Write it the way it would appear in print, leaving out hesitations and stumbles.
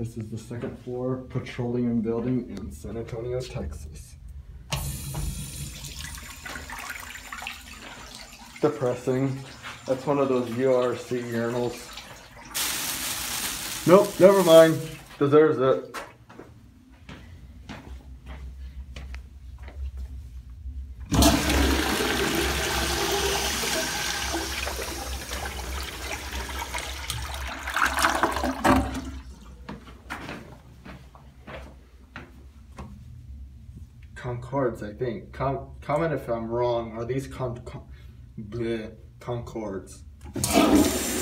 This is the second floor Petroleum building in San Antonio, Texas. Depressing. That's one of those URC urinals. Nope, never mind. Deserves it. Concords, I think. Comment if I'm wrong. Are these Concords?